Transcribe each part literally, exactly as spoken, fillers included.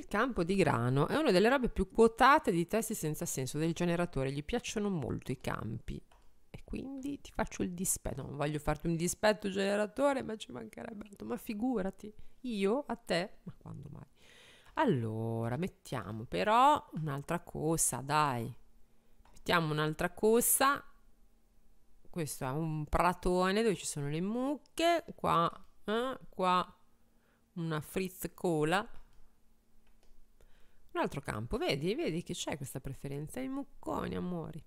campo di grano è una delle robe più quotate di testi senza senso del generatore, gli piacciono molto i campi e quindi ti faccio il dispetto. Non voglio farti un dispetto generatore, ma ci mancherebbe altro, ma figurati, io a te, ma quando mai? Allora, mettiamo però un'altra cosa, dai, mettiamo un'altra cosa. Questo è un pratone dove ci sono le mucche, qua, eh, qua una frizz cola. Un altro campo, vedi, vedi che c'è questa preferenza, i mucconi, amori.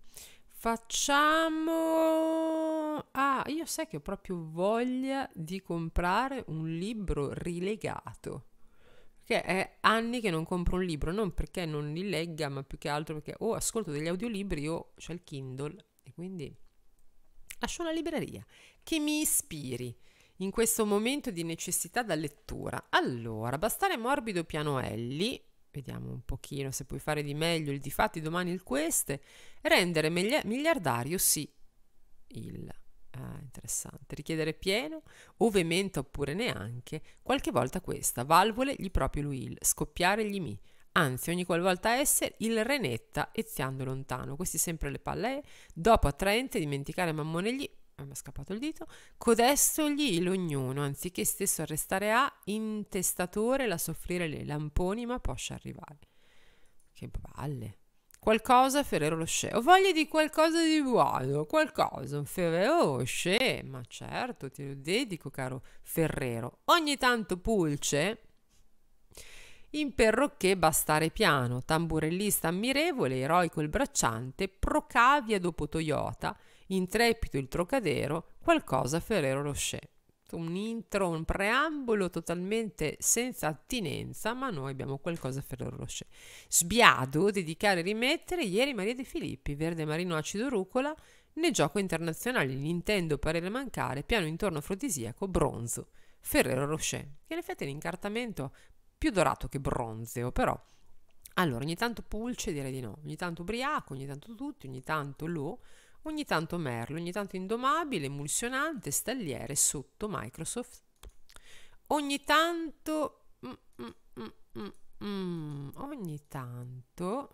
Facciamo... Ah, io sai che ho proprio voglia di comprare un libro rilegato. Perché è anni che non compro un libro, non perché non li legga, ma più che altro perché o ascolto degli audiolibri o c'è il Kindle e quindi lascio una libreria che mi ispiri in questo momento di necessità da lettura. Allora, Bastare morbido Pianoelli, vediamo un pochino se puoi fare di meglio il difatti domani il queste, rendere miglia- miliardario sì, il, ah, interessante, richiedere pieno, ove menta oppure neanche, qualche volta questa, valvole gli proprio lui il, scoppiare gli mi, anzi ogni qualvolta essere il renetta eziando lontano, questi sempre le palle, dopo attraente dimenticare mammone gli, mi è scappato il dito, codestogli l'ognuno, anziché stesso arrestare a, intestatore la soffrire le lamponi ma poscia arrivare. Che palle. Qualcosa Ferrero Rocher. Ho voglia di qualcosa di buono, qualcosa, un Ferrero Rocher, ma certo, te lo dedico, caro Ferrero. Ogni tanto pulce, in perroché Bastare piano, tamburellista ammirevole, eroico il bracciante, Procavia dopo Toyota, intrepido il Trocadero, qualcosa Ferrero Rocher. Un intro, un preambolo totalmente senza attinenza, ma noi abbiamo qualcosa Ferrero Rocher. Sbiado, dedicare e rimettere, ieri Maria De Filippi, verde marino acido rucola, nel gioco internazionale Nintendo parere mancare, piano intorno afrodisiaco, bronzo, Ferrero Rocher. Che in effetti è l'incartamento più dorato che bronzeo, però. Allora, ogni tanto pulce direi di no, ogni tanto ubriaco, ogni tanto tutti, ogni tanto lo, ogni tanto merlo, ogni tanto indomabile, emulsionante, stalliere, sotto Microsoft, ogni tanto mm, mm, mm, mm, mm, ogni tanto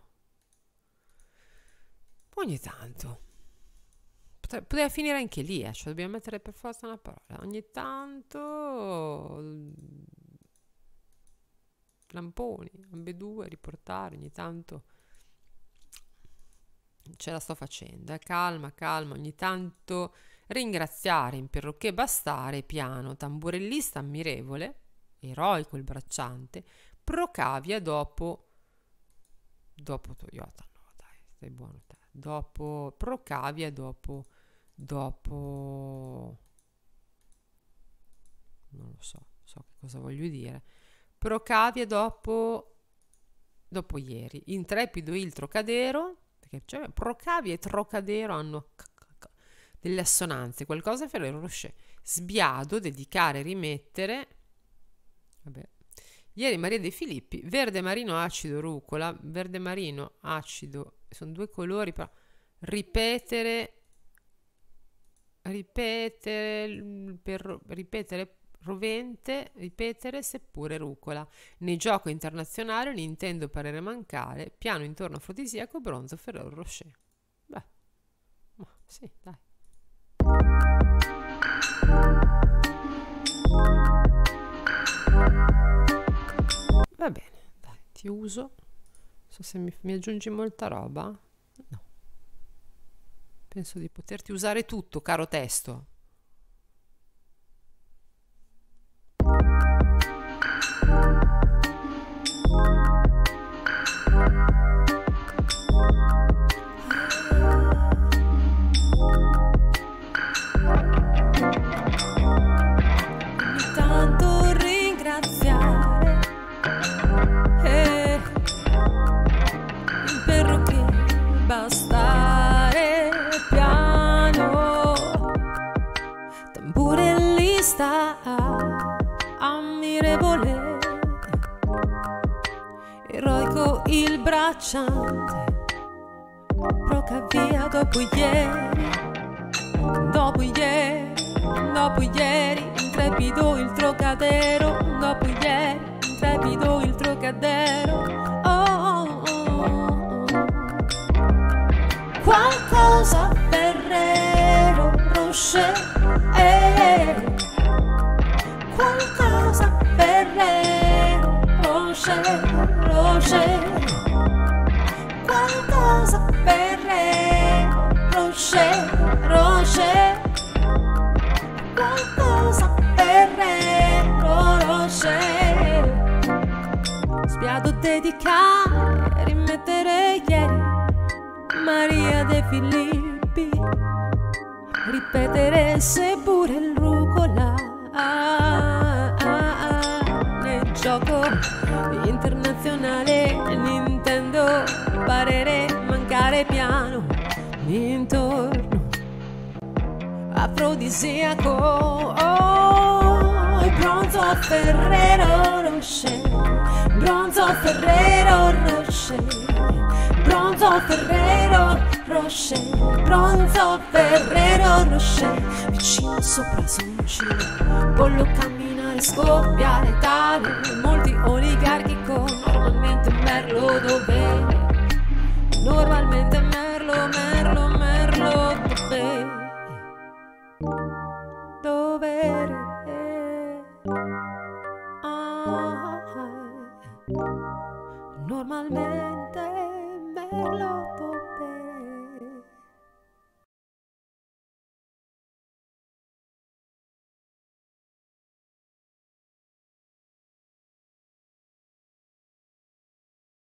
ogni tanto Potre- poteva finire anche lì, eh, cioè dobbiamo mettere per forza una parola, ogni tanto lamponi, ambedue, riportare, ogni tanto ce la sto facendo, eh? Calma, calma, ogni tanto ringraziare, in perroché Bastare, piano, tamburellista ammirevole, eroico il bracciante, Procavia dopo, dopo Toyota, no dai, stai buono te, dopo, Procavia dopo, dopo, non lo so, so che cosa voglio dire, Procavia dopo, dopo ieri, intrepido il Trocadero, perché cioè, Procavia e Trocadero hanno delle assonanze, qualcosa Ferrero Rocher. Sbiado, dedicare, rimettere, vabbè. Ieri Maria De Filippi, verde marino acido rucola, verde marino acido, sono due colori, però ripetere, ripetere, per, ripetere rovente, ripetere seppure rucola. Nei gioco internazionale Nintendo parere mancare, piano intorno afrodisiaco, bronzo Ferrero Rocher. Beh, ma sì, dai. Va bene, dai, ti uso. Non so se mi, mi aggiungi molta roba. No. Penso di poterti usare tutto, caro testo. Ammirevole, eroico il bracciante, Procavia dopo ieri, dopo ieri, dopo ieri, intrepido il Trocadero, dopo ieri, intrepido il Trocadero, Rocher, Rocher, qualcosa per re. Rocher, Rocher, qualcosa per re. Rocher, spiado dedicare, rimettere ieri Maria De Filippi, ripetere seppure il rucola. Ah, ah, ah, nel gioco internazionale Nintendo, parere mancare piano intorno afrodisiaco. Oh, bronzo Ferrero Rocher, bronzo Ferrero Rocher, bronzo Ferrero Rocher, bronzo Ferrero Rocher, vicino sopra soncino, pollo camminare, scoppiare tale, molti oligarchi con normalmente merlo dove, normalmente merlo, merlo, merlo dove.